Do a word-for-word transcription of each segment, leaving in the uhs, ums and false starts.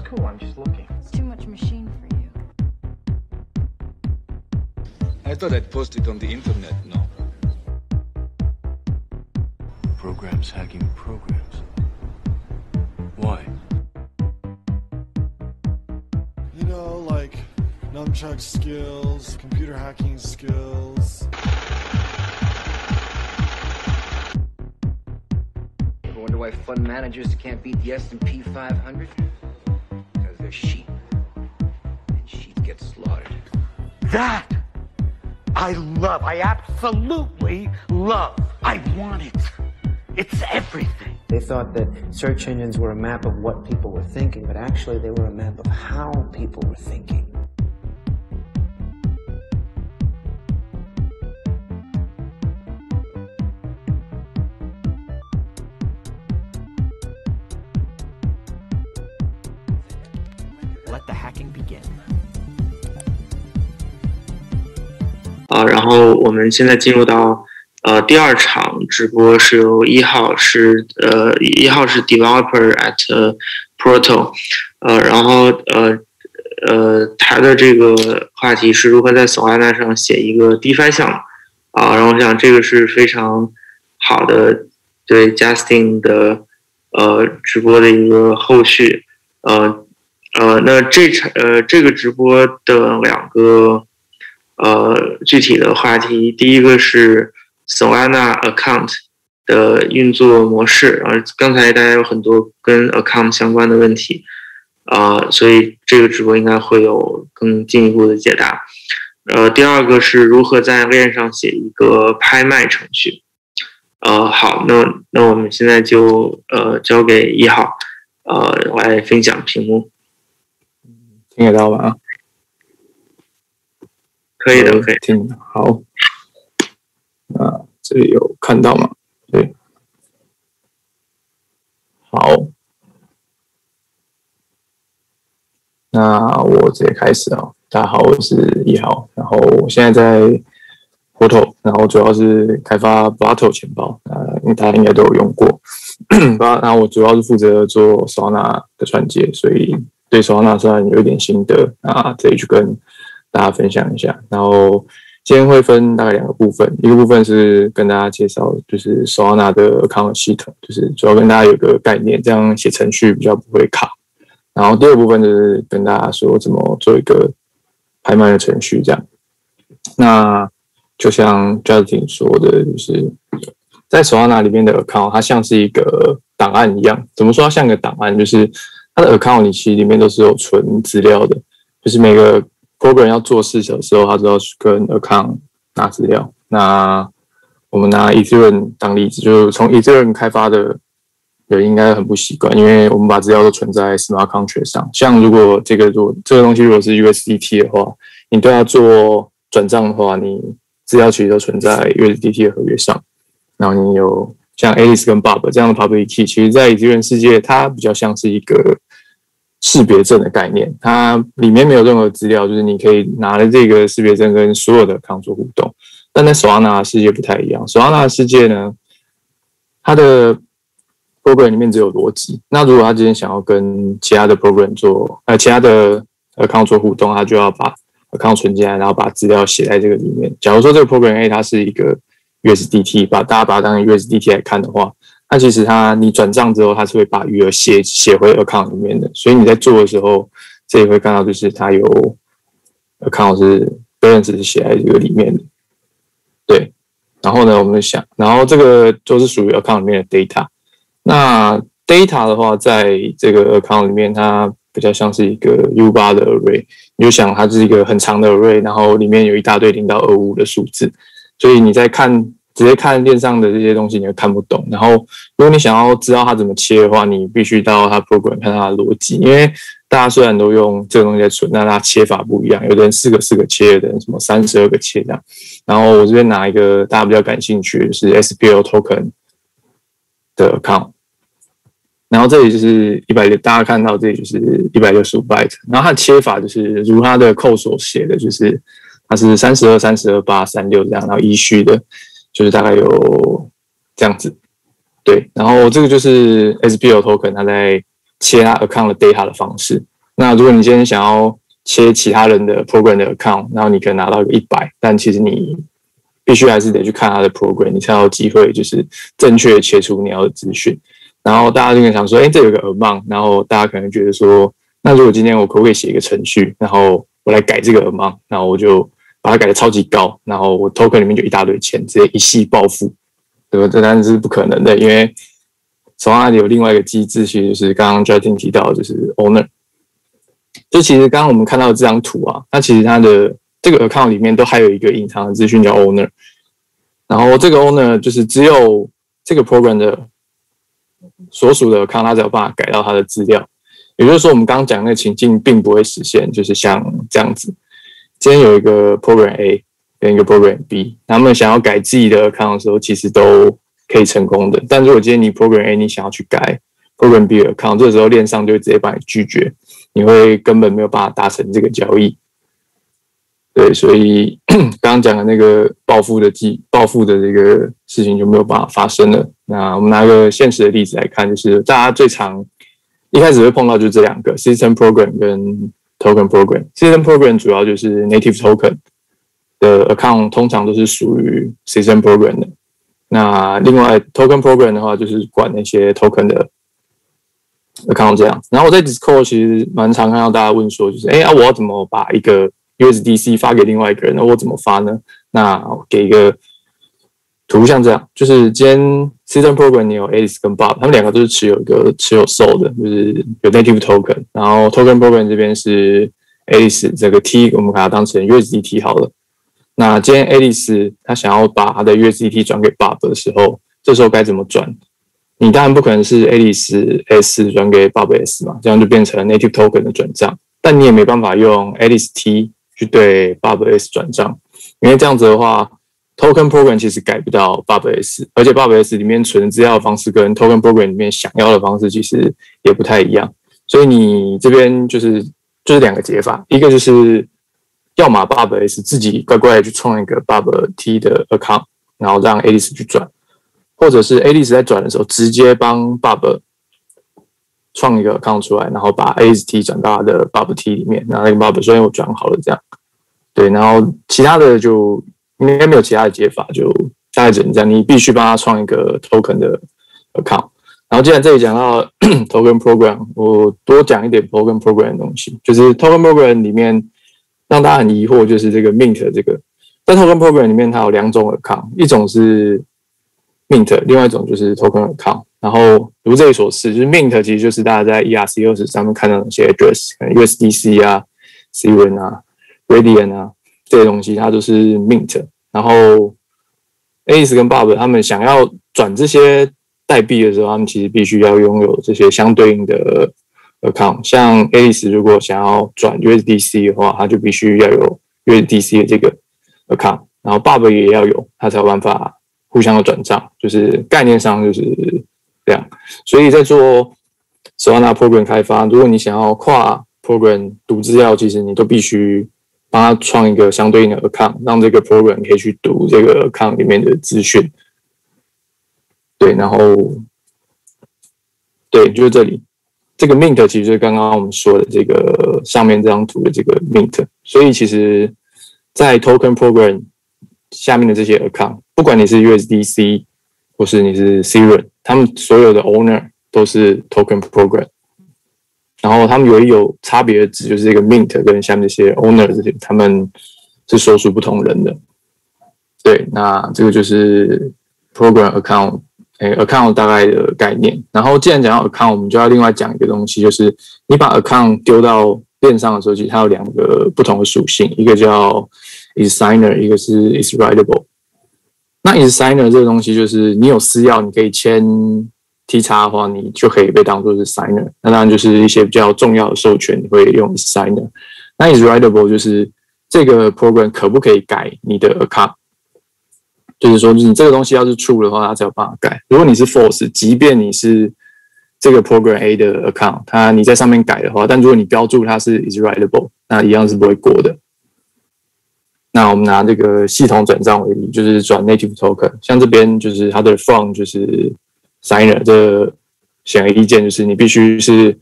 cool. I'm just looking. It's too much machine for you. I thought I'd post it on the internet, no? Programs hacking programs. Why? You know, like nunchuck skills, computer hacking skills. Ever wonder why fund managers can't beat the S and P five hundred? Because they're sheep. And sheep get slaughtered. That I love. I absolutely love. I want it. It's everything. They thought that search engines were a map of what people were thinking, but actually they were a map of how people were thinking. Let the hacking begin. 呃，然后我们现在进入到呃第二场直播，是由一号是呃一号是 developer at Proto， 呃，然后呃呃他的这个话题是如何在 Solana 上写一个 DeFi 项目啊，然后我想这个是非常好的对 Justin 的呃直播的一个后续，呃呃那这场呃这个直播的两个。呃，具体的话题，第一个是 Solana account 的运作模式，然后刚才大家有很多跟 account 相关的问题，呃，所以这个直播应该会有更进一步的解答。呃，第二个是如何在链上写一个拍卖程序。呃，好，那那我们现在就呃交给一号，呃来分享屏幕， 听得到吗？ 可以的，可以听好。那这里有看到吗？对，好。那我直接开始啊！大家好，我是一号，然后我现在在 Proto， 然后主要是开发 Blato 钱包，呃，大家应该都有用过。然后我主要是负责做 Solana 的串接，所以对 Solana 算有一点心得啊，这里去跟大家分享一下。然后今天会分大概两个部分，一个部分是跟大家介绍就是 Solana 的 account 系统，就是主要跟大家有个概念，这样写程序比较不会卡。然后第二部分就是跟大家说怎么做一个拍卖的程序，这样。那就像 Justin 说的，就是在 Solana 里面的 account， 它像是一个档案一样。怎么说它像个档案？就是它的 account 里其实里面都是有存资料的，就是每个 program 要做事的时候，它都要跟 account 拿资料。那我们拿 Ethereum 当例子，就是从 Ethereum 开发的人应该很不习惯，因为我们把资料都存在 Smart Contract 上。像如果这个如果这个东西如果是 U S D T 的话，你对它做转账的话，你资料其实都存在 U S D T 的合约上。然后你有像 Alice 跟 Bob 这样的 Public Key， 其实在 Ethereum 世界，它比较像是一个识别证的概念，它里面没有任何资料，就是你可以拿了这个识别证跟所有的 account 做互动。但在 Solana 的世界不太一样 ，Solana 的世界呢，它的 program 里面只有逻辑。那如果他今天想要跟其他的 program 做，呃，其他的 account 做互动，他就要把 account 存进来，然后把资料写在这个里面。假如说这个 program A 它是一个 U S D T， 把大家把它当成 U S D T 来看的话，那其实它你转账之后，它是会把余额写写回 account 里面的。所以你在做的时候，这里会看到就是它有 account 是 balance 是写在这个里面的。对，然后呢，我们想，然后这个就是属于 account 里面的 data。那 data 的话，在这个 account 里面，它比较像是一个 U 八 的 array， 你就想它是一个很长的 array， 然后里面有一大堆零到二五的数字，所以你在看直接看链上的这些东西，你会看不懂。然后，如果你想要知道它怎么切的话，你必须到它 program 看它的逻辑，因为大家虽然都用这个东西在存，但它切法不一样，有的人四个四个切，有的人什么三十二个切这样。然后我这边拿一个大家比较感兴趣的，就是 S P L token 的 account。然后这里就是一百，大家看到这里就是一百六十五 byte， 然后它的切法就是如它的 code 所写的，就是它是三十二、三十二、八、三十六这样，然后依序的，就是大概有这样子，对。然后这个就是 S P L token 它在切它 account 的 data 的方式。 那如果你今天想要切其他人的 program 的 account， 然后你可能拿到一个一百，但其实你必须还是得去看他的 program， 你才有机会就是正确切出你要的资讯。然后大家就会想说，哎，这有个 amount， 然后大家可能觉得说，那如果今天我可不可以写一个程序，然后我来改这个 amount， 然后我就把它改得超级高，然后我 token 里面就一大堆钱，直接一夕暴富，对吧？这当然是不可能的，因为手上有另外一个机制，其实就是刚刚 Justin 提到的，就是 owner。就其实刚刚我们看到的这张图啊，它其实它的这个 account 里面都还有一个隐藏的资讯叫 owner， 然后这个 owner 就是只有这个 program 的所属的 account 它才有办法改到它的资料。也就是说，我们刚刚讲的情境并不会实现，就是像这样子。今天有一个 program A 跟一个 program B， 他们想要改自己的 account 的时候，其实都可以成功的。但如果今天你 program A 你想要去改 program B 的 account， 这时候链上就会直接把你拒绝，你会根本没有办法达成这个交易。对，所以刚刚讲的那个暴富的计暴富的这个事情就没有办法发生了。那我们拿个现实的例子来看，就是大家最常一开始会碰到就是这两个 System Program 跟 Token Program。System Program 主要就是 Native Token 的 account 通常都是属于 System Program 的。那另外 Token Program 的话，就是管那些 Token 的 account 这样子。然后我在 Discord 其实蛮常看到大家问说，就是哎啊，我要怎么把一个 U S D C 发给另外一个人？那我怎么发呢？那给一个图像这样，就是今天 System Program 你有 Alice 跟 Bob， 他们两个都是持有一个持有 Sol 的，就是有 Native Token， 然后 Token Program 这边是 Alice 这个 T， 我们把它当成 U S D T 好了。那今天 Alice 他想要把他的 U S D T 转给 Bob 的时候，这时候该怎么转？你当然不可能是 Alice S 转给 Bob S 嘛，这样就变成 Native Token 的转账，但你也没办法用 Alice T 去对 Bob S 转账，因为这样子的话 Token Program 其实改不到 Bob S， 而且 Bob S 里面存资料的方式跟 Token Program 里面想要的方式其实也不太一样，所以你这边就是就是两个解法，一个就是要么 Bob S 自己乖乖的去创一个 Bob T 的 account， 然后让 Alice 去转，或者是 Alice 在转的时候直接帮 Bob 创一个 account 出来，然后把 Alice T 转到他的 Bob T 里面，然后那个 Bob 说我转好了这样，对，然后其他的就应该没有其他的解法，就大概只能这样，你必须帮他创一个 token 的 account。然后既然这里讲到token program， 我多讲一点 token program 的东西，就是 token program 里面让大家很疑惑，就是这个 mint 这个，在 token program 里面它有两种 account， 一种是 mint， 另外一种就是 token account。然后如这里所示，就是 mint 其实就是大家在 E R C 二十上面看到那些 address， 可能 U S D C 啊、C R A N 啊、Radian 啊这些东西，它都是 mint。然后 Alice 跟 Bob 他们想要转这些代币的时候，他们其实必须要拥有这些相对应的 account。像 Alice 如果想要转 U S D C 的话，他就必须要有 U S D C 的这个 account， 然后 Bob 也要有，他才有办法互相的转账，就是概念上就是这样。所以在做 Solana program 开发，如果你想要跨 program 读资料，其实你都必须帮他创一个相对应的 account， 让这个 program 可以去读这个 account 里面的资讯。对，然后对，就是这里这个 mint 其实就是刚刚我们说的这个上面这张图的这个 mint。所以其实在 token program 下面的这些 account， 不管你是 U S D C 或是你是 C R A N， 他们所有的 owner 都是 token program。然后他们有一有差别的值，就是这个 mint 跟下面这些 owner 这些，他们是所属不同人的。对，那这个就是 program account， 欸、account 大概的概念。然后既然讲到 account， 我们就要另外讲一个东西，就是你把 account 丢到链上的时候，其实它有两个不同的属性，一个叫 is signer， 一个是 is writable。那 is signer 这个东西就是你有私钥，你可以签T 叉的话，你就可以被当作是 signer。那当然就是一些比较重要的授权，你会用 is signer。那 is writable 就是这个 program 可不可以改你的 account， 就是说，你这个东西要是 true 的话，它才有办法改。如果你是 false， 即便你是这个 program A 的 account， 它你在上面改的话，但如果你标注它是 is writable， 那一样是不会过的。那我们拿这个系统转账为例，就是转 native token， 像这边就是它的 from 就是signer， 这显而易见就是你必须是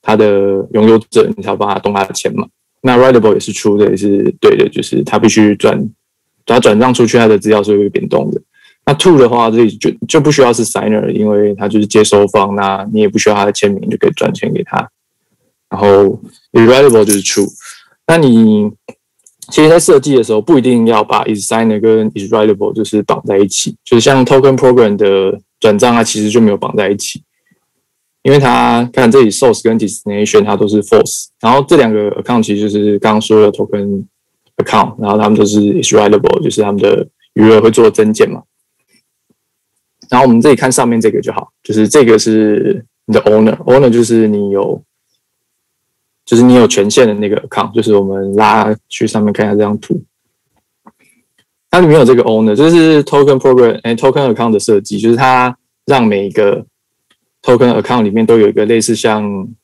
它的拥有者，你才要帮他动他的钱嘛。那 writable 也是 true 的，也是对的，就是他必须转，他转账出去，他的资料是会变动的。那 true 的话，这里就就不需要是 signer， 因为他就是接收方，那你也不需要他的签名就可以转钱给他。然后 irritable 就是 true。那你其实在设计的时候，不一定要把 is signer 跟 is writable 就是绑在一起，就是像 token program 的转账，它其实就没有绑在一起。因为它看这里 source 跟 destination 它都是 false， 然后这两个 account 其实就是刚刚说的 token account， 然后他们都是 is writable， 就是他们的余额会做增减嘛。然后我们这里看上面这个就好，就是这个是你的 owner， owner 就是你有，就是你有权限的那个 account， 就是我们拉去上面看一下这张图，它里面有这个 owner， 这是 token program， 哎 token account 的设计，就是它让每一个token account 里面都有一个类似像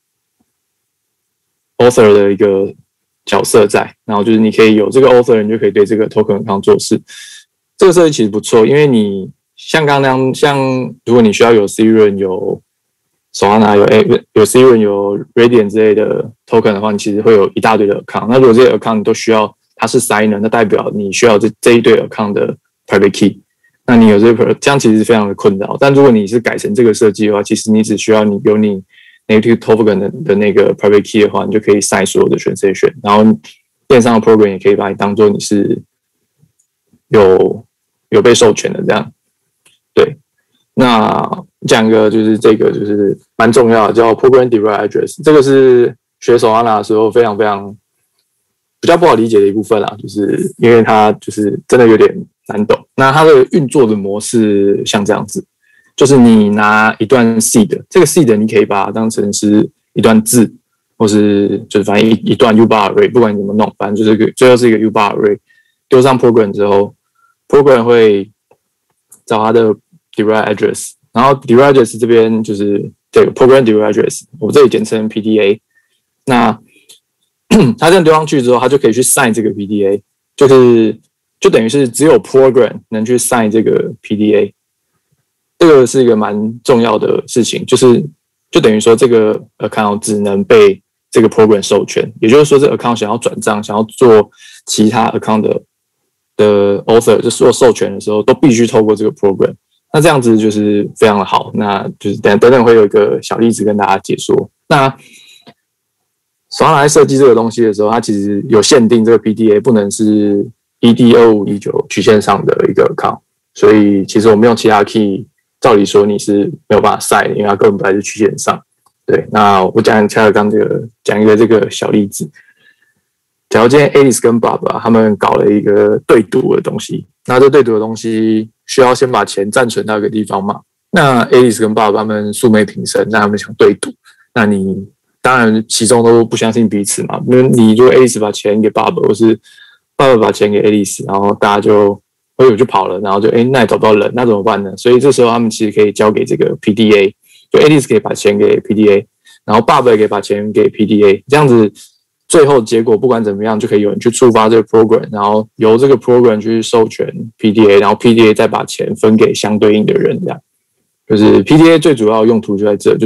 author 的一个角色在，然后就是你可以有这个 author， 你就可以对这个 token account 做事。这个设计其实不错，因为你像刚刚那样，像如果你需要有 Serum 有 Solana 有有 Serum 有 Radiant 之类的 token 的话，你其实会有一大堆的 account。那如果这些 account 你都需要它是 signer， 那代表你需要这这一堆 account 的 private key。那你有这个，这样其实非常的困扰。但如果你是改成这个设计的话，其实你只需要你有你 native token 的, 的那个 private key 的话，你就可以 sign 所有的 transaction， 然后链上的 program 也可以把你当做你是有有被授权的这样。对，那讲一个就是这个就是蛮重要的，叫 program derived address， 这个是学Solana的时候非常非常比较不好理解的一部分啦，就是因为它就是真的有点难懂。那它的运作的模式像这样子，就是你拿一段 seed， 这个 seed 你可以把它当成是一段字，或是就是反正 一, 一段 ubar array， 不管你怎么弄，反正就是个最后是一个 ubar array， 丢上 program 之后 ，program 会找它的 derived address， 然后 derived address 这边就是这个 program derived address， 我这里简称 P D A。那它这样丢上去之后，它就可以去 sign 这个 P D A， 就是就等于是只有 program 能去 sign 这个 P D A， 这个是一个蛮重要的事情，就是就等于说这个 account 只能被这个 program 授权，也就是说这个 account 想要转账、想要做其他 account 的的 author 就做授权的时候，都必须透过这个 program。那这样子就是非常的好，那就是等等等会有一个小例子跟大家解说。那Solana在设计这个东西的时候，它其实有限定，这个 P D A 不能是 E D 二五一九 曲线上的一个 account， 所以其实我们用其他 key， 照理说你是没有办法晒的，因为它根本不在这曲线上。对，那我讲恰刚这个讲一个这个小例子。假如今天 Alice 跟 Bob 啊，他们搞了一个对赌的东西，那这对赌的东西需要先把钱暂存到一个地方嘛？那 Alice 跟 Bob 他们素昧平生，那他们想对赌，那你当然其中都不相信彼此嘛。因为你如果 Alice 把钱给 Bob， 或是 Bob 把钱给 Alice， 然后大家就会有就跑了，然后就哎那也找不到人，那怎么办呢？所以这时候他们其实可以交给这个 P D A， 就 Alice 可以把钱给 P D A， 然后 Bob 也可以把钱给 P D A， 这样子。最后结果不管怎么样，就可以有人去触发这个 program， 然后由这个 program 去授权 P D A， 然后 P D A 再把钱分给相对应的人，这样就是 P D A 最主要的用途就在这，就是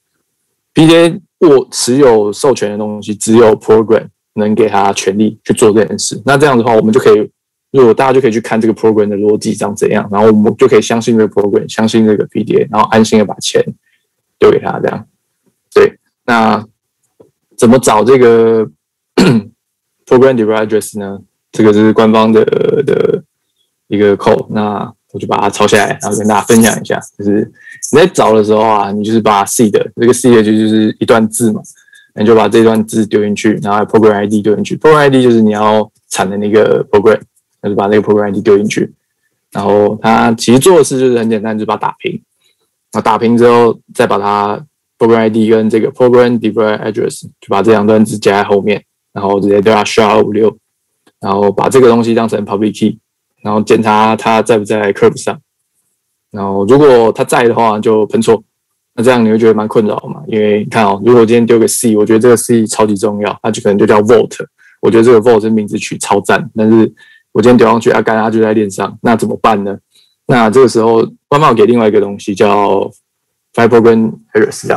P D A 握持有授权的东西，只有 program 能给他权利去做这件事。那这样的话，我们就可以，如果大家就可以去看这个 program 的逻辑长怎样，然后我们就可以相信这个 program， 相信这个 P D A， 然后安心的把钱丢给他，这样。对，那怎么找这个program derived address 呢？这个是官方的的一个 code， 那我就把它抄下来，然后跟大家分享一下。就是你在找的时候啊，你就是把 seed 这个 seed 就是一段字嘛，你就把这段字丢进去，然后 program I D 丢进去。program I D 就是你要产的那个 program， 那就把那个 program I D 丢进去。然后它其实做的事就是很简单，就是把它打平。然后打平之后，再把它program I D 跟这个 program derived address 就把这两段字加在后面，然后直接对它 S H A 二五六，然后把这个东西当成 public key， 然后检查它在不在 curve 上，然后如果它在的话就喷错，那这样你会觉得蛮困扰嘛？因为你看哦，如果我今天丢个 C， 我觉得这个 C 超级重要，它就可能就叫 Vault， 我觉得这个 Vault 这名字取超赞，但是我今天丢上去，啊干它就在链上，那怎么办呢？那这个时候官方给另外一个东西叫 File Program Address， 这样。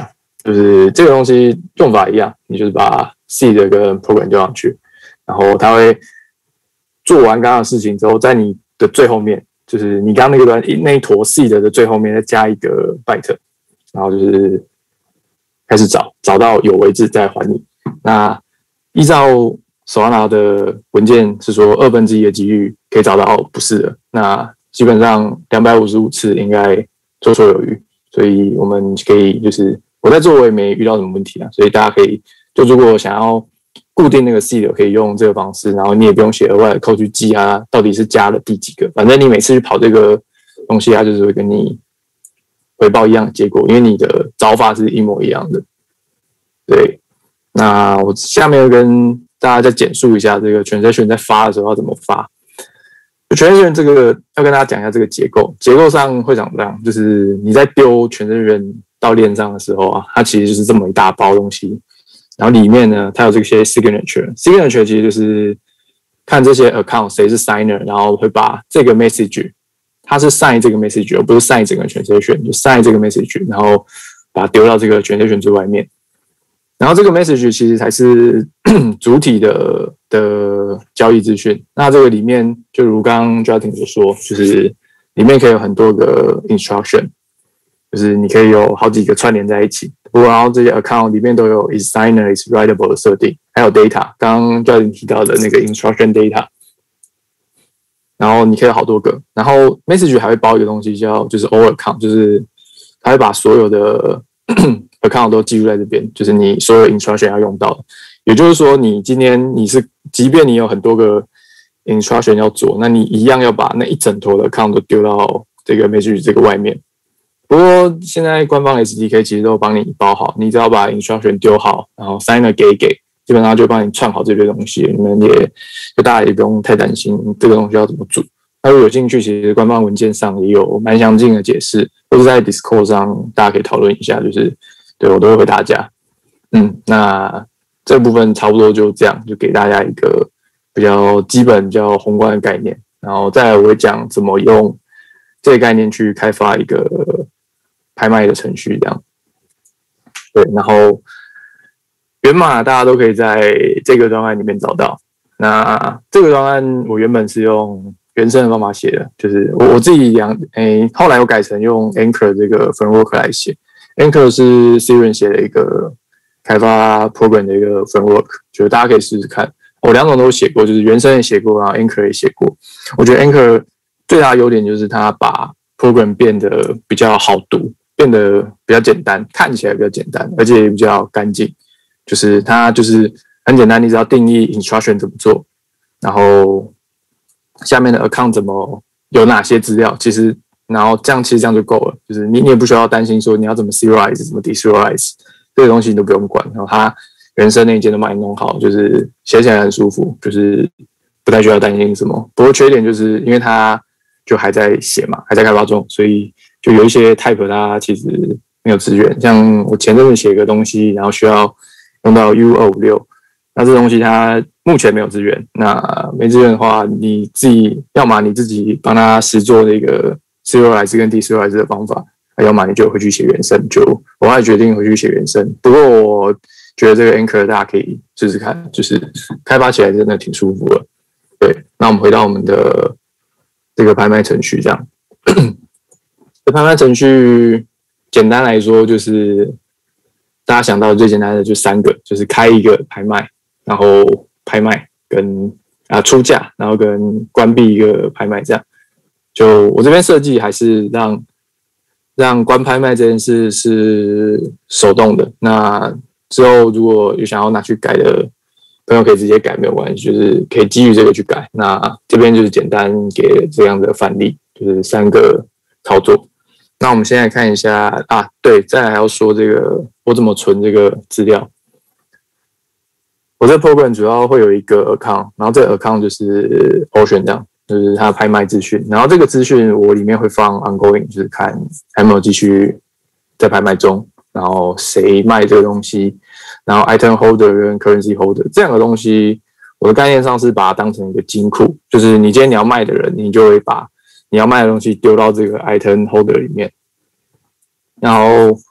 就是这个东西用法一样，你就是把 seed 跟 program 丢上去，然后它会做完刚刚的事情之后，在你的最后面，就是你刚刚那个段那一坨 seed 的最后面再加一个 byte， 然后就是开始找，找到有为止再还你。那依照手上拿的文件是说二分之一的几率可以找到不是的，那基本上两百五十五次应该绰绰有余，所以我们可以就是我在做我也没遇到什么问题啊，所以大家可以就如果想要固定那个 seed 可以用这个方式，然后你也不用写额外的code去记它到底是加了第几个，反正你每次去跑这个东西，它就是会跟你回报一样的结果，因为你的找法是一模一样的。对，那我下面跟大家再简述一下这个 transaction 在发的时候要怎么发。transaction 这个要跟大家讲一下这个结构，结构上会长这样，就是你在丢 transaction 到链上的时候啊，它其实就是这么一大包东西，然后里面呢，它有这些 signature，signature 其实就是看这些 account 谁是 signer， 然后会把这个 message， 它是 sign 这个 message， 而不是 sign 整个 transaction， 就 sign 这个 message， 然后把它丢到这个 transaction 最外面。然后这个 message 其实才是主体的的交易资讯。那这个里面就如刚刚 Justin 所说，就是里面可以有很多个 instruction， 就是你可以有好几个串联在一起。然后这些 account 里面都有 is signer is writable 的设定，还有 data， 刚刚 Justin 提到的那个 instruction data。然后你可以有好多个，然后 message 还会包一个东西叫就是 all account， 就是它会把所有的account 都记录在这边，就是你所有 instruction 要用到的。也就是说，你今天你是，即便你有很多个 instruction 要做，那你一样要把那一整坨的 account 都丢到这个 message 这个外面。不过现在官方的 S D K 其实都帮你包好，你只要把 instruction 丢好，然后 signer 给一给，基本上就帮你串好这些东西。你们也就大家也不用太担心这个东西要怎么做。那如果有兴趣，其实官方文件上也有蛮详尽的解释，或者在 Discord 上大家可以讨论一下，就是对我都会回大家。嗯，那这部分差不多就这样，就给大家一个比较基本、比较宏观的概念，然后再来我会讲怎么用这个概念去开发一个拍卖的程序，这样。对，然后源码大家都可以在这个专案里面找到。那这个专案我原本是用原生的方法写的，就是我我自己养，诶，后来我改成用 Anchor 这个 framework 来写。Anchor 是 Siren 写的一个开发 program 的一个 framework， 就是大家可以试试看。我两种都写过，就是原生也写过，然后 Anchor 也写过。我觉得 Anchor 最大的优点就是它把 program 变得比较好读，变得比较简单，看起来比较简单，而且也比较干净。就是它就是很简单，你只要定义 instruction 怎么做，然后下面的 account 怎么有哪些资料，其实然后这样其实这样就够了，就是你你也不需要担心说你要怎么 serialize 怎么 deserialize 这个东西你都不用管，然后它原生那一件都帮你弄好，就是写起来很舒服，就是不太需要担心什么。不过缺点就是因为它就还在写嘛，还在开发中，所以就有一些 type 它其实没有支援。像我前阵子写一个东西，然后需要用到 U 二五六，那这东西它目前没有支援。那没支援的话，你自己要么你自己帮它实做那个 serialize 跟 deserialize 的方法，要么你就回去写原生。就我还决定回去写原生。不过我觉得这个 Anchor 大家可以试试看，就是开发起来真的挺舒服的。对，那我们回到我们的这个拍卖程序，这样。这拍卖程序简单来说，就是大家想到的最简单的就三个，就是开一个拍卖，然后拍卖跟啊出价，然后跟关闭一个拍卖，这样。就我这边设计还是让让关拍卖这件事是手动的，那之后如果有想要拿去改的朋友可以直接改，没有关系，就是可以基于这个去改。那这边就是简单给这样的范例，就是三个操作。那我们现在看一下啊，对，再来还要说这个我怎么存这个资料。我这个 program 主要会有一个 account， 然后这个 account 就是 Ocean 这样，就是它的拍卖资讯。然后这个资讯我里面会放 ongoing， 就是看还有没有继续在拍卖中，然后谁卖这个东西，然后 item holder 跟 currency holder 这两个东西，我的概念上是把它当成一个金库，就是你今天你要卖的人，你就会把你要卖的东西丢到这个 item holder 里面，然后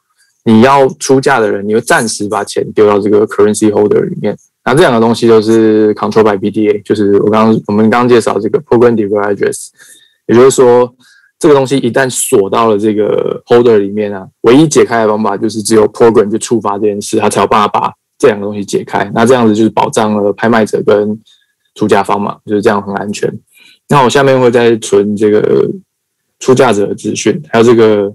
你要出价的人，你会暂时把钱丢到这个 currency holder 里面。那这两个东西都是 control by P D A， 就是我刚刚我们刚刚介绍这个 program developer address， 也就是说，这个东西一旦锁到了这个 holder 里面啊，唯一解开的方法就是只有 program 去触发这件事，它才有办法把这两个东西解开。那这样子就是保障了拍卖者跟出价方嘛，就是这样很安全。那我下面会再存这个出价者的资讯，还有这个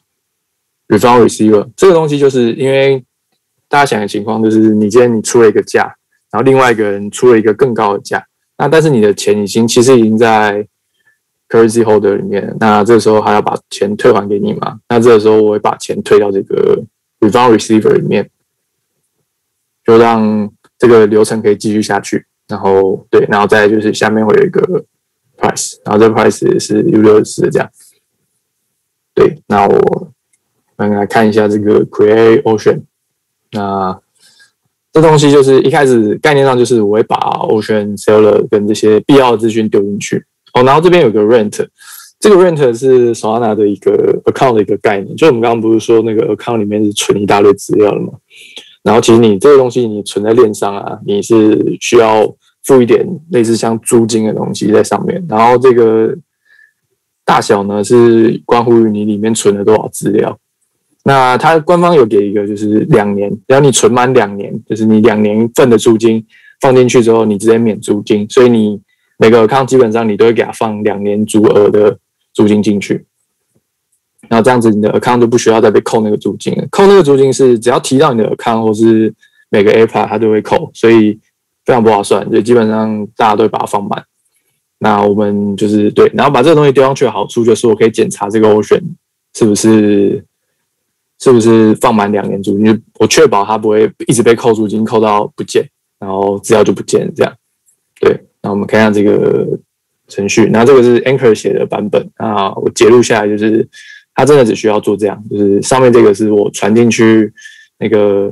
refund receiver 这个东西，就是因为大家想的情况就是，你今天你出了一个价，然后另外一个人出了一个更高的价，那但是你的钱已经其实已经在 currency holder 里面了，那这个时候还要把钱退还给你嘛？那这个时候我会把钱退到这个 refund receiver 里面，就让这个流程可以继续下去。然后对，然后再来就是下面会有一个 price， 然后这个 price 是 U 六十四这样。对，那我们来看一下这个 create Ocean。那这东西就是一开始概念上就是我会把 Ocean Seller 跟这些必要的资讯丢进去。哦，然后这边有个 rent， 这个 rent 是 Solana 的一个 account 的一个概念，就我们刚刚不是说那个 account 里面是存一大堆资料的吗？然后其实你这个东西你存在链上啊，你是需要付一点类似像租金的东西在上面，然后这个大小呢是关乎于你里面存了多少资料。那它官方有给一个就是两年，只要你存满两年，就是你两年份的租金放进去之后，你直接免租金，所以你每个 account 基本上你都会给它放两年足额的租金进去。然后这样子你的 account 就不需要再被扣那个租金了。扣那个租金是只要提到你的 account 或是每个 AirPod 它都会扣，所以非常不划算，所以基本上大家都会把它放满。那我们就是对，然后把这个东西丢上去的好处就是我可以检查这个 Ocean 是不是是不是放满两年租金，我确保它不会一直被扣租金扣到不见，然后资料就不见这样。对，那我们看一下这个程序，那这个是 Anchor 写的版本，那我截录下来就是它真的只需要做这样，就是上面这个是我传进去那个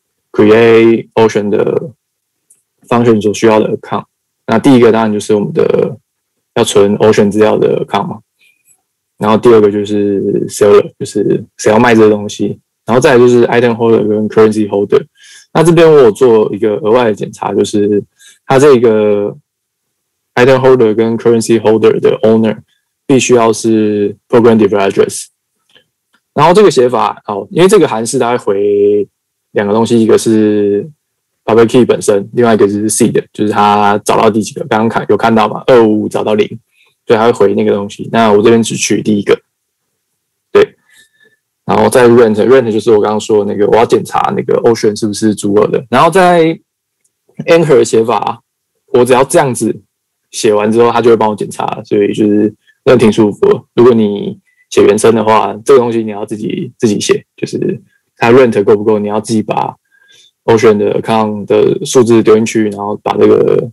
create Ocean 的 function 所需要的 account。那第一个当然就是我们的要存 Ocean 资料的 account 嘛，然后第二个就是 seller， 就是谁要卖这个东西，然后再来就是 item holder 跟 currency holder。那这边我有做一个额外的检查，就是它这个 item holder 跟 currency holder 的 owner 必须要是 program developer address。然后这个写法，哦，因为这个函式它会回两个东西，一个是 public key 本身，另外一个就是 seed， 就是它找到第几个，刚刚看有看到嘛，二五五找到零，所以它会回那个东西。那我这边只取第一个，对，然后再 rent rent 就是我刚刚说的那个，我要检查那个 Ocean 是不是足额的。然后在 Anchor 的写法，我只要这样子写完之后，它就会帮我检查，所以就是那挺舒服的。如果你写原生的话，这个东西你要自己自己写，就是它 rent 够不够，你要自己把 Ocean 的 account 的数字丢进去，然后把这个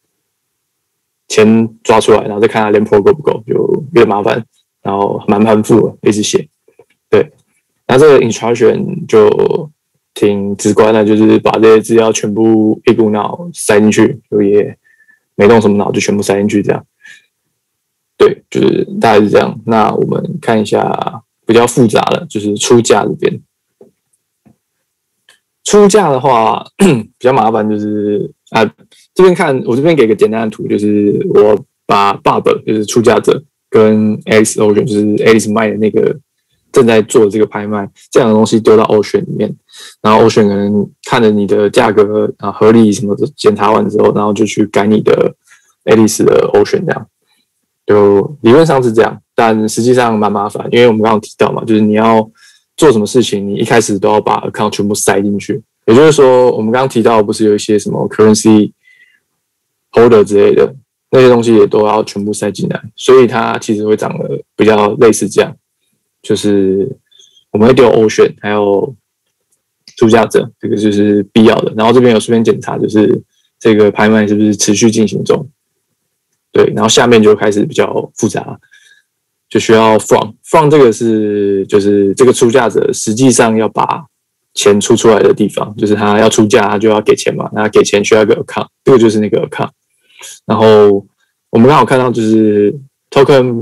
钱抓出来，然后再看它连 pro 够不够，就有点麻烦，然后蛮繁复的，一直写。对，那这个 instruction 就挺直观的，就是把这些资料全部一股脑塞进去，就也没动什么脑，就全部塞进去这样。对，就是大概是这样。那我们看一下比较复杂的，就是出价这边。出价的话比较麻烦，就是啊，这边看我这边给个简单的图，就是我把 Bob 就是出价者跟 Alice Ocean 就是 Alice 卖的那个正在做这个拍卖这样的东西丢到 Ocean 里面，然后 Ocean 可能看了你的价格啊合理什么的检查完之后，然后就去改你的 Alice 的 Ocean 这样。就理论上是这样，但实际上蛮麻烦，因为我们刚刚提到嘛，就是你要做什么事情，你一开始都要把 account 全部塞进去。也就是说，我们刚刚提到不是有一些什么 currency holder 之类的那些东西也都要全部塞进来，所以它其实会长得比较类似这样，就是我们会丢 Ocean 还有出价者，这个就是必要的。然后这边有顺便检查，就是这个拍卖是不是持续进行中。对，然后下面就开始比较复杂，就需要 from from 这个是就是这个出价者实际上要把钱出出来的地方，就是他要出价，他就要给钱嘛，那给钱需要一个 account， 这个就是那个 account。然后我们刚好看到就是 token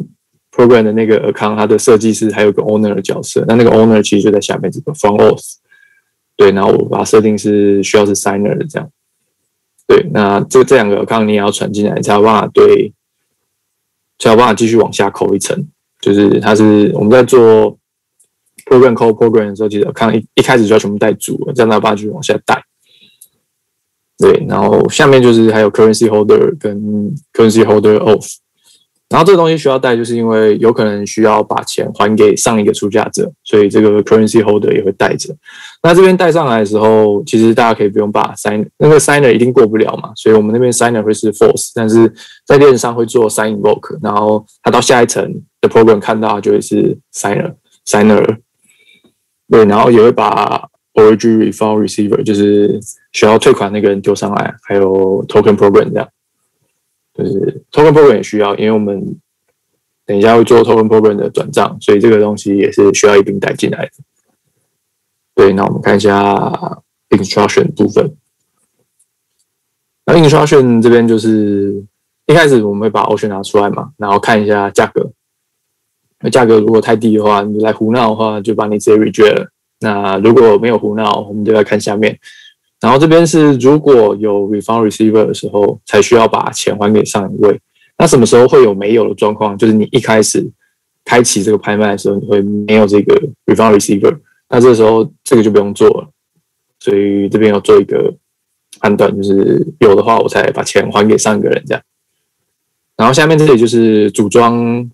program 的那个 account， 它的设计师还有个 owner 的角色，那那个 owner 其实就在下面这个 front auth， 对，然后我把它设定是需要是 signer 的这样，对，那这这两个 account 你也要传进来，才有办法对，才有办法继续往下扣一层，就是它是我们在做 program call program 的时候，其实 account 一一开始就要全部带足了，这样才有办法继续往下带。对，然后下面就是还有 currency holder 跟 currency holder auth， 然后这个东西需要带，就是因为有可能需要把钱还给上一个出价者，所以这个 currency holder 也会带着。那这边带上来的时候，其实大家可以不用把 sign 那个 signer 一定过不了嘛，所以我们那边 signer 会是 false， 但是在链上会做 sign invoke， 然后它到下一层的 program 看到就会是 signer signer， 对，然后也会把 origin refund receiver 就是需要退款那个人丢上来，还有 token program 这样，就是 token program 也需要，因为我们等一下会做 token program 的转账，所以这个东西也是需要一并带进来的。对，那我们看一下 instruction 部分。那 instruction 这边就是一开始我们会把 option 拿出来嘛，然后看一下价格。那价格如果太低的话，你来胡闹的话，就把你直接 reject 了。那如果没有胡闹，我们就来看下面。然后这边是如果有 refund receiver 的时候，才需要把钱还给上一位。那什么时候会有没有的状况？就是你一开始开启这个拍卖的时候，你会没有这个 refund receiver， 那这时候这个就不用做了。所以这边要做一个判断，就是有的话我才把钱还给上一个人这样。然后下面这里就是组装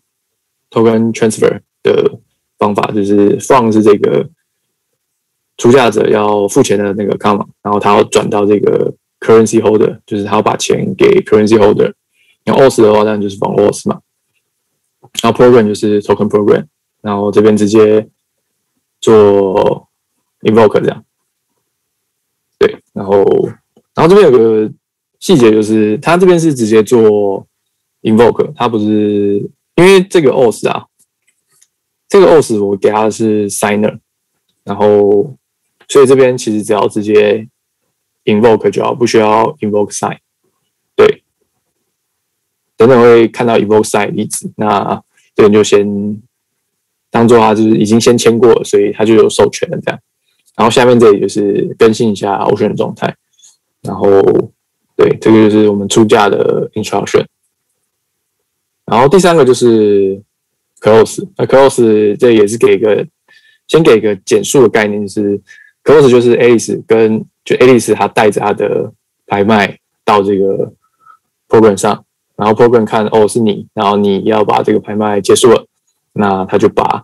token transfer 的方法，就是 from 是这个出价者要付钱的那个 account， 然后他要转到这个 currency holder， 就是他要把钱给 currency holder。然后 auth 的话，当然就是 from auth 嘛。然后 program 就是 token program， 然后这边直接做 invoke 这样。对，然后然后这边有个细节就是，他这边是直接做 invoke， 他不是因为这个 auth 啊，这个 auth 我给他的是 signer， 然后所以这边其实只要直接 invoke 就好，不需要 invoke sign。对，等等会看到 invoke sign 例子，那这边就先当做他就是已经先签过了，所以他就有授权了这样。然后下面这里就是更新一下 option 的状态，然后对，这个就是我们出价的 instruction。然后第三个就是 close， 那 close 这也是给一个先给一个简述的概念，就是 close 就是 Alice 跟就 Alice 他带着他的拍卖到这个 program 上，然后 program 看哦是你，然后你要把这个拍卖结束了，那他就把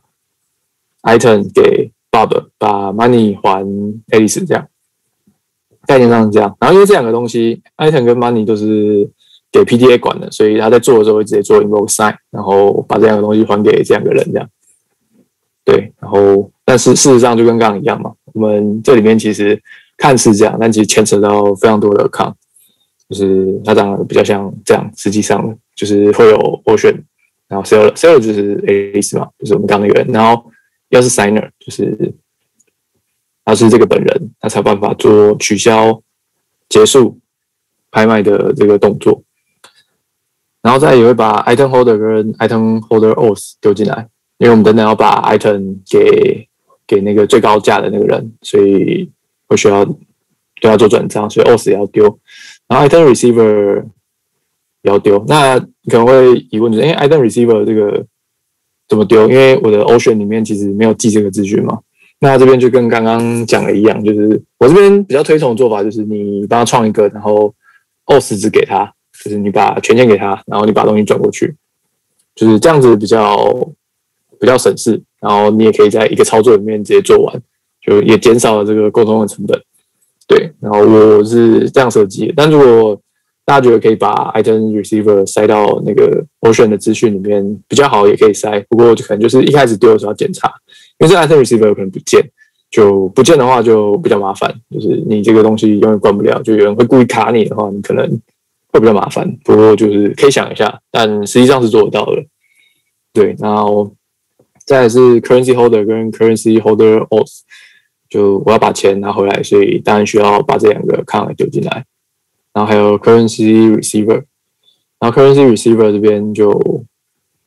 item 给 Bob， 把 money 还 Alice 这样，概念上是这样。然后因为这两个东西 item 跟 money 都是给 P D A 管的，所以他在做的时候会直接做 invoke sign， 然后把这两个东西还给这两个人这样。对，然后但是事实上就跟刚刚一样嘛，我们这里面其实看似这样，但其实牵扯到非常多的 account， 就是它长得比较像这样，实际上就是会有 ocean， 然后 seller seller 就是 Alice 嘛，就是我们刚刚那个人，然后要是 signer 就是他是这个本人，他才有办法做取消结束拍卖的这个动作。然后再也会把 item holder 跟 item holder auth 丢进来，因为我们等等要把 item 给给那个最高价的那个人，所以会需要对他做转账，所以 auth 也要丢。然后 item receiver 也要丢。那你可能会疑问就是，哎 ，item receiver 这个怎么丢？因为我的 ocean 里面其实没有记这个资讯嘛。那这边就跟刚刚讲的一样，就是我这边比较推崇的做法就是你帮他创一个，然后 auth 只给他。就是你把权限给他，然后你把东西转过去，就是这样子比较比较省事，然后你也可以在一个操作里面直接做完，就也减少了这个沟通的成本。对，然后我是这样设计的，但如果大家觉得可以把 item receiver 塞到那个 ocean 的资讯里面比较好，也可以塞，不过就可能就是一开始丢的时候要检查，因为这 item receiver 有可能不见，就不见的话就比较麻烦，就是你这个东西永远关不了，就有人会故意卡你的话，你可能会比较麻烦，不过就是可以想一下，但实际上是做得到的。对，然后再来是 currency holder 跟 currency holder auth， 就我要把钱拿回来，所以当然需要把这两个 account 丢进来。然后还有 currency receiver， 然后 currency receiver 这边就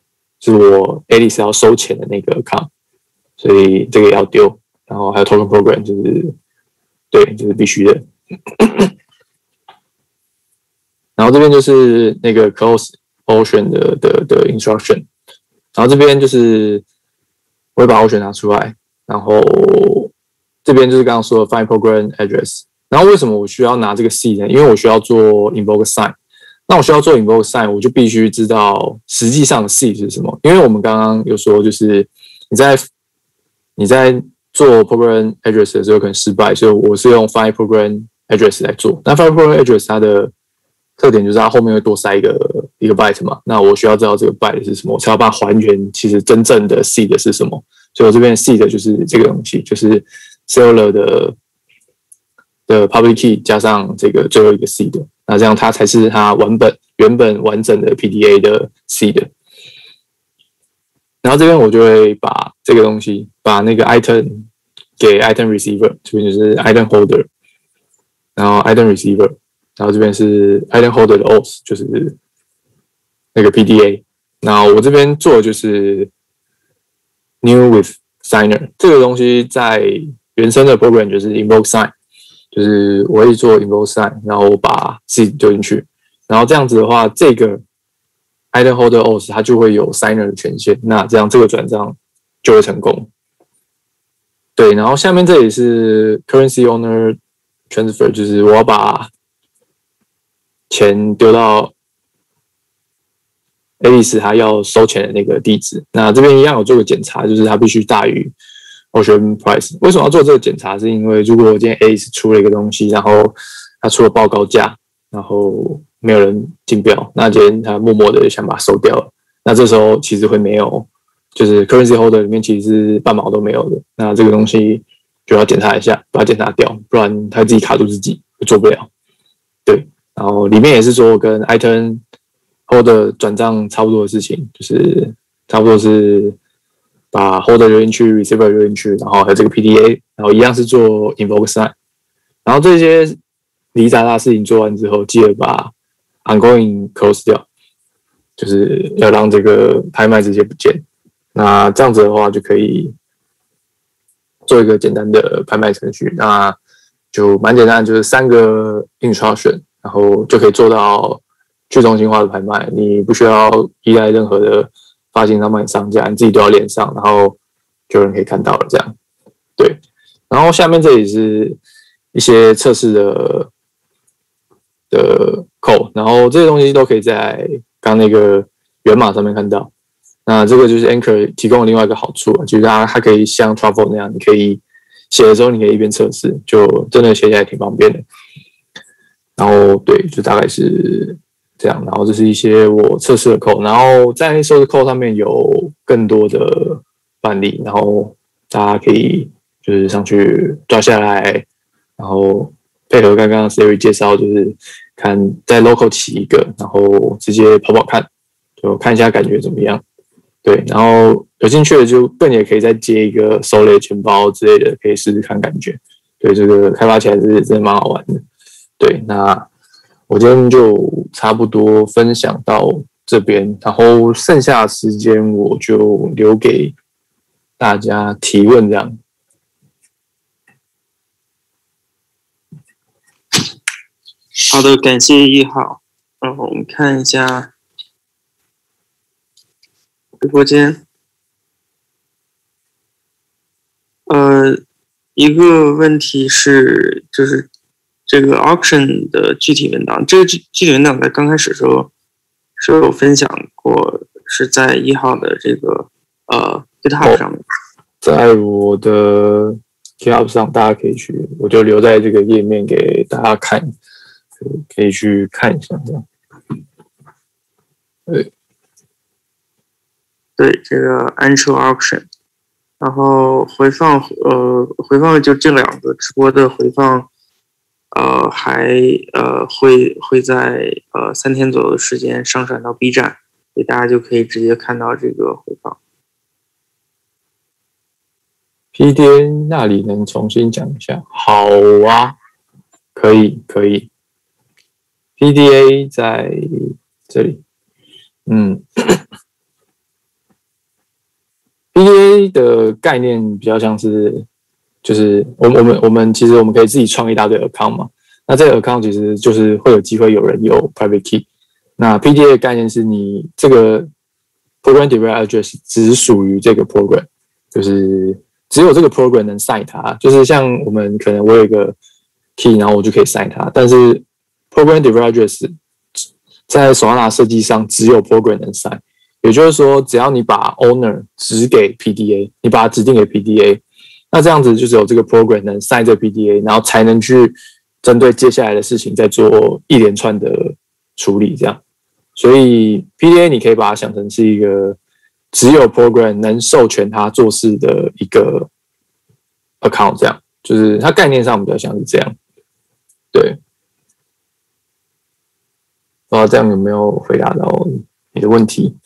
是我 Alice 要收钱的那个 account， 所以这个也要丢。然后还有 token program， 就是对，这、就是必须的。然后这边就是那个 close ocean 的的的 instruction， 然后这边就是我会把 ocean 拿出来，然后这边就是刚刚说的 find program address。然后为什么我需要拿这个 C 呢？因为我需要做 invoke sign。那我需要做 invoke sign， 我就必须知道实际上的 C 是什么。因为我们刚刚有说，就是你在你在做 program address 的时候可能失败，所以我是用 find program address 来做。那 find program address 它的特点就是它后面会多塞一个一个 byte 嘛。那我需要知道这个 byte 是什么，我才要把它还原其实真正的 C 的是什么。所以我这边 C 的就是这个东西，就是 seller 的的 public key 加上这个最后一个 C 的。那这样它才是它完本原本完整的 P D A 的 C 的。然后这边我就会把这个东西，把那个 item 给 item receiver， 这边就是 item holder， 然后 item receiver， 然后这边是 item holder 的 auth， 就是那个 P D A。然后我这边做的就是 new with signer， 这个东西在原生的 program 就是 invoke sign。就是我会做 invoke sign， 然后把 C 丢进去，然后这样子的话，这个 item holder auth 它就会有 signer 的权限，那这样这个转账就会成功。对，然后下面这里是 currency owner transfer， 就是我要把钱丢到 Alice 他要收钱的那个地址。那这边一样有做个检查，就是它必须大于Ocean price。 为什么要做这个检查？是因为如果今天 Alice 出了一个东西，然后他出了报告价，然后没有人竞标，那今天他默默的想把它收掉了，那这时候其实会没有，就是 currency holder 里面其实是半毛都没有的，那这个东西就要检查一下，把它检查掉，不然他自己卡住自己做不了。对，然后里面也是说跟 item holder 转账差不多的事情，就是差不多是把 holder 丢进去 ，receiver 丢进去，然后还有这个 P D A， 然后一样是做 invoke sign。然后这些离杂大事情做完之后，记得把 ongoing close 掉，就是要让这个拍卖直接不见。那这样子的话，就可以做一个简单的拍卖程序。那就蛮简单，就是三个 instruction， 然后就可以做到去中心化的拍卖。你不需要依赖任何的发行商帮你上架，你自己都要连上，然后就有人可以看到了这样。对，然后下面这里是一些测试的的 code， 然后这些东西都可以在刚那个源码上面看到。那这个就是 Anchor 提供的另外一个好处，就是它它可以像 Truffle 那样，你可以写的时候你可以一边测试，就真的写起来挺方便的。然后对，就大概是这样，然后这是一些我测试的 code， 然后在测试 code 上面有更多的范例，然后大家可以就是上去抓下来，然后配合刚刚 Siri 介绍，就是看在 local 起一个，然后直接跑跑看，就看一下感觉怎么样。对，然后有兴趣的就更也可以再接一个 Solid 钱包之类的，可以试试看感觉。对，这个开发起来是真的蛮好玩的。对，那我今天就差不多分享到这边，然后剩下的时间我就留给大家提问这样。 好的，感谢一号。然后我们看一下直播间。呃，一个问题是，就是这个 auction 的具体文档，这个具具体文档在刚开始的时候是有分享过，是在一号的这个呃 GitHub 上面， 在我的 GitHub 上，大家可以去，我就留在这个页面给大家看，可以去看一下这样。对， 对，这个 Ancho auction。然后回放，呃，回放就这两个直播的回放，呃，还呃会会在呃三天左右的时间上传到 B 站，所以大家就可以直接看到这个回放。 P D A 那里能重新讲一下？好啊，可以可以。P D A 在这里，嗯。 P D A 的概念比较像是，就是我们我们我们其实我们可以自己创一大堆 account 嘛。那这个 account 其实就是会有机会有人有 private key。那 P D A 的概念是你这个 program device address 只属于这个 program， 就是只有这个 program 能 sign 它。就是像我们可能我有一个 key， 然后我就可以 sign 它，但是 program device address 在Solana设计上只有 program 能 sign。也就是说，只要你把 owner 指给 P D A， 你把它指定给 P D A， 那这样子就只有这个 program 能 sign 这 P D A， 然后才能去针对接下来的事情再做一连串的处理，这样。所以 P D A 你可以把它想成是一个只有 program 能授权它做事的一个 account， 这样，就是它概念上比较像是这样。对，不知道这样有没有回答到你的问题？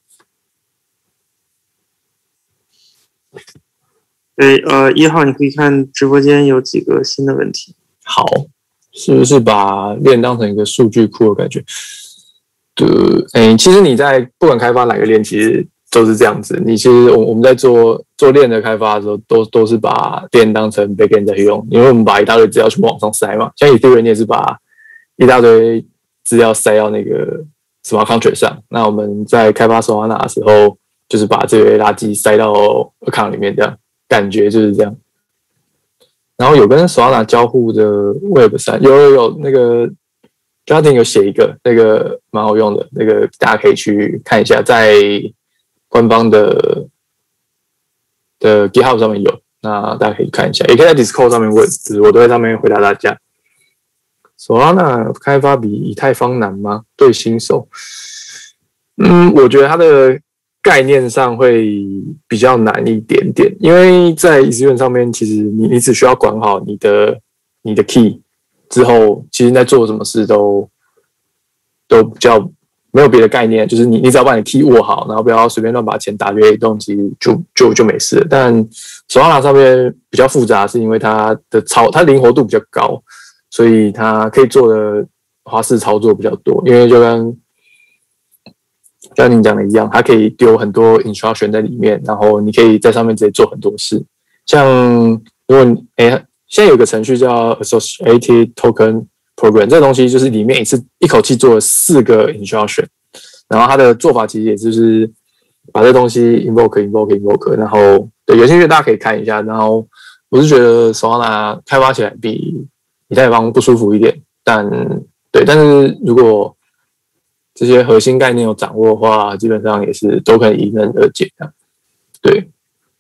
对，呃，一号你可以看直播间有几个新的问题。 好，是不是把链当成一个数据库的感觉？对，哎，其实你在不管开发哪个链，其实都是这样子。你其实我我们在做做链的开发的时候，都都是把链当成 backend 在用，因为我们把一大堆资料全部往上塞嘛。像 Ethereum 你也是把一大堆资料塞到那个 smart contract 上。那我们在开发 Solana 的时候，就是把这些垃圾塞到 account 里面，这样感觉就是这样。然后有跟 Solana 交互的 Web 三，有有有那个 Justin 有写一个，那个蛮好用的，那个大家可以去看一下，在官方的的 GitHub 上面有，那大家可以看一下，也可以在 Discord 上面问，就是我都在上面回答大家。Solana 开发比以太坊难吗？对新手，嗯，我觉得它的概念上会比较难一点点，因为在 Ethereum 上面，其实你你只需要管好你的你的 key 之后，其实在做什么事都都比较没有别的概念，就是你你只要把你 key 握好，然后不要随便乱把钱打给动，其实就就就没事了。但 Solana 上面比较复杂，是因为它的操它灵活度比较高，所以它可以做的花式操作比较多，因为就跟像您讲的一样，它可以丢很多 instruction 在里面，然后你可以在上面直接做很多事。像如果你哎，现在有个程序叫 Associated Token Program， 这个东西就是里面一次一口气做了四个 instruction， 然后它的做法其实也就是把这东西 invoke invoke invoke， 然后对有兴趣大家可以看一下。然后我是觉得 Solana 开发起来比以太坊不舒服一点，但对，但是如果这些核心概念有掌握的话，基本上也是都可以迎刃而解的。对。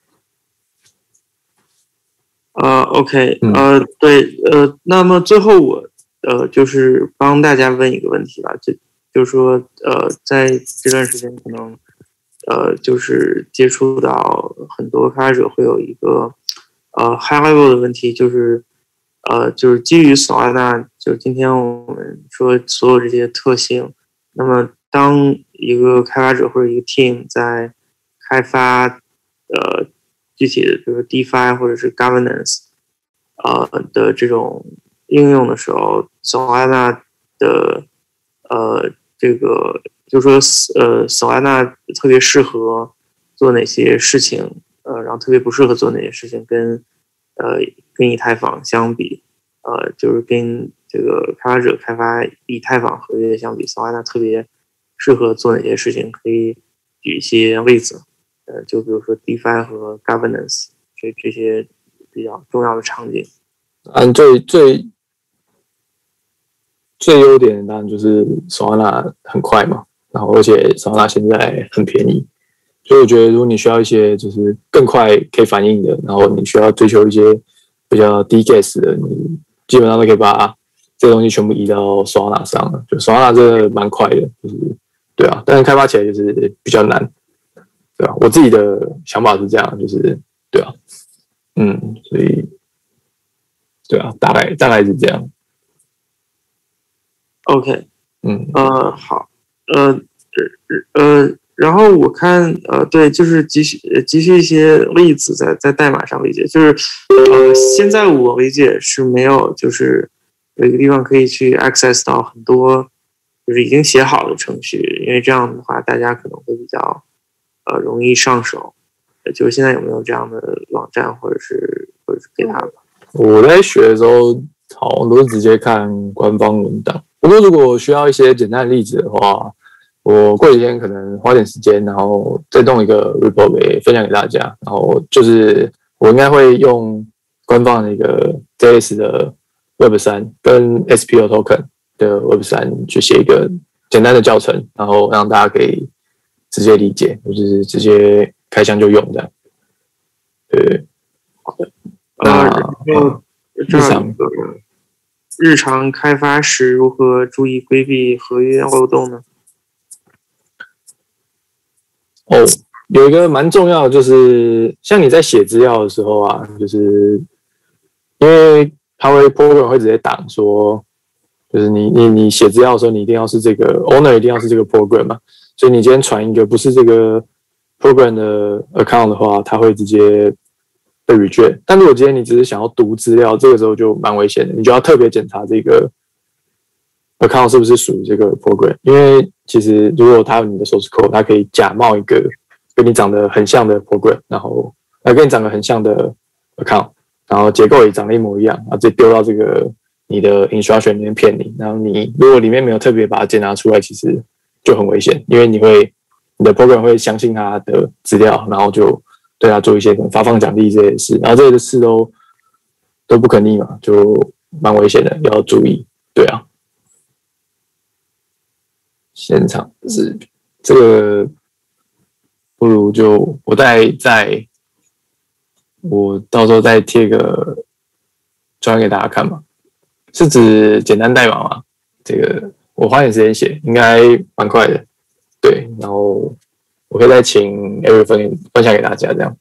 呃 ，OK， 呃，对，呃，那么最后我呃就是帮大家问一个问题吧，就就是说呃，在这段时间可能呃就是接触到很多开发者会有一个呃 high level 的问题，就是呃就是基于 Solana， 就是今天我们说所有这些特性。那么，当一个开发者或者一个 team 在开发呃具体的，比如说 DeFi 或者是 governance 呃的这种应用的时候 ，Solana 的呃这个就是说呃 Solana 特别适合做哪些事情，呃，然后特别不适合做哪些事情，跟呃跟以太坊相比，呃，就是跟这个开发者开发以太坊合约相比 ，Solana 特别适合做哪些事情？可以举一些例子，呃，就比如说 DeFi 和 Governance 这这些比较重要的场景。 嗯，最最最优点当然就是 Solana 很快嘛，然后而且 Solana 现在很便宜，所以我觉得如果你需要一些就是更快可以反应的，然后你需要追求一些比较低 gas 的，你基本上都可以把这个东西全部移到 Solana 上了，就 Solana 这个蛮快的，就是对啊，但是开发起来就是比较难，对啊，我自己的想法是这样，就是对啊，嗯，所以对啊，大概大概是这样。 OK， 嗯， 呃，好，呃呃，然后我看呃，对，就是继续继续一些例子在在代码上理解，就是呃，现在我理解是没有就是。有一个地方可以去 access 到很多就是已经写好的程序，因为这样的话大家可能会比较呃容易上手。 就是现在有没有这样的网站，或者是或者是给他吧？ 我在学的时候，好像都是直接看官方文档。不过如果需要一些简单的例子的话，我过几天可能花点时间，然后再弄一个 report 给分享给大家。然后就是我应该会用官方的一个 J S 的 Web 三跟 S P O Token 的 Web 三去写一个简单的教程，然后让大家可以直接理解，就是直接开箱就用这样。对， 好的。那呃，日常日常开发时如何注意规避合约漏洞呢？ 哦，有一个蛮重要的，就是像你在写资料的时候啊，就是因为它会 program 会直接挡说，就是你你你写资料的时候，你一定要是这个 owner 一定要是这个 program 嘛，所以你今天传一个不是这个 program 的 account 的话，它会直接被 reject。但如果今天你只是想要读资料，这个时候就蛮危险的，你就要特别检查这个 account 是不是属于这个 program， 因为其实如果它有你的 source code， 它可以假冒一个跟你长得很像的 program， 然后呃跟你长得很像的 account， 然后结构也长得一模一样，然后直接丢到这个你的 instruction 里面骗你，然后你如果里面没有特别把它检查出来，其实就很危险，因为你会你的 program 会相信它的资料，然后就对它做一些可能发放奖励这些事，然后这些事都都不可逆嘛，就蛮危险的，要注意。对啊，现场是这个，不如就我再再我到时候再贴个专给大家看嘛。是指简单代码吗？这个我花点时间写，应该蛮快的。对，然后我可以再请 Eric 分分享给大家，这样。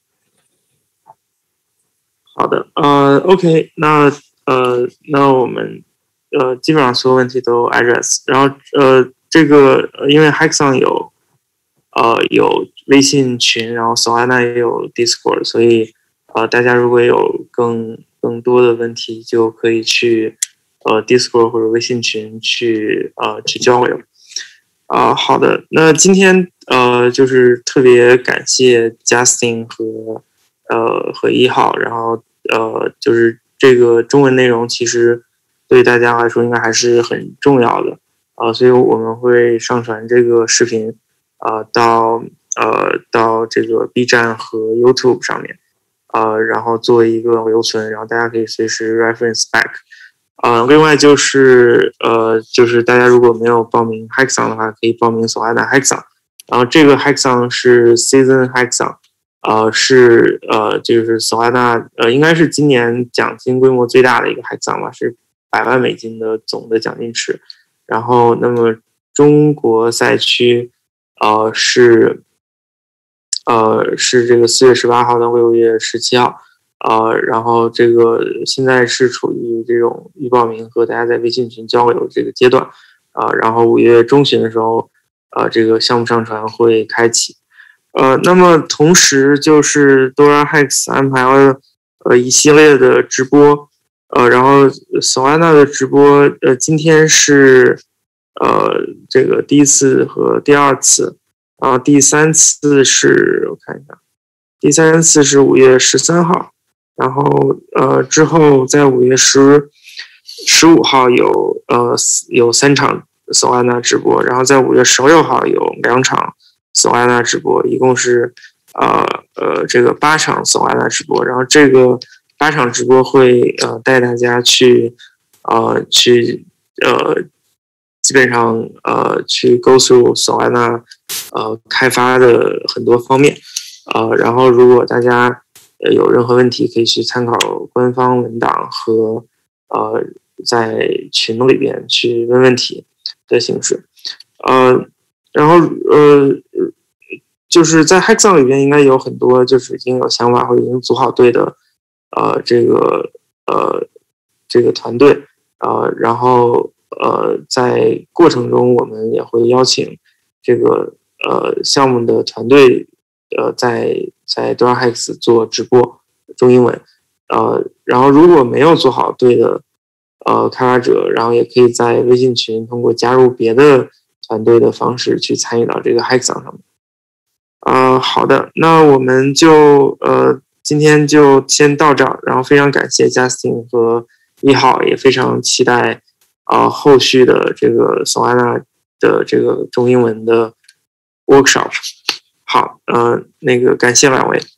好的，呃 ，OK， 那呃，那我们呃基本上所有问题都 address， 然后呃，这个因为 Hackathon 有呃有微信群，然后 Solana 也有 Discord， 所以呃大家如果有更更多的问题，就可以去呃 Discord 或者微信群去呃去交流。啊、呃，好的，那今天呃就是特别感谢 Justin 和呃和一号，然后呃就是这个中文内容其实对大家来说应该还是很重要的啊、呃，所以我们会上传这个视频啊、呃、到呃到这个 B 站和 YouTube 上面呃，然后做一个留存，然后大家可以随时 reference back。呃，另外就是呃，就是大家如果没有报名 Hackathon 的话，可以报名Solana Hackathon。然后这个 Hackathon 是 Season Hackathon， 呃，是呃，就是 Solana 呃，应该是今年奖金规模最大的一个 Hackathon 吧，是百万美金的总的奖金池。然后，那么中国赛区呃是呃是这个四月十八号到六月十七号。呃，然后这个现在是处于这种预报名和大家在微信群交流这个阶段，啊、呃，然后五月中旬的时候，呃，这个项目上传会开启，呃，那么同时就是 DoraHacks 安排了呃一系列的直播，呃，然后 Solana 的直播，呃，今天是呃这个第一次和第二次，然后第三次是我看一下，第三次是五月十三号。然后呃之后在五月十十五号有呃有三场 Solana 直播，然后在五月十六号有两场 Solana 直播，一共是呃呃这个八场 Solana 直播，然后这个八场直播会呃带大家去呃去呃基本上呃去 go through Solana 呃开发的很多方面，呃然后如果大家呃，有任何问题可以去参考官方文档和呃在群里边去问问题的形式，呃，然后呃就是在 Hackathon 里边应该有很多就是已经有想法或者已经组好队的呃这个呃这个团队，呃，然后呃在过程中我们也会邀请这个呃项目的团队呃在在 DoraHacks 做直播中英文，呃，然后如果没有做好队的呃开发者，然后也可以在微信群通过加入别的团队的方式去参与到这个 Hackathon 上面。 呃，好的，那我们就呃今天就先到这儿，然后非常感谢 Justin 和一号，也非常期待呃后续的这个 Solana 的这个中英文的 workshop。好，呃，那个感谢两位。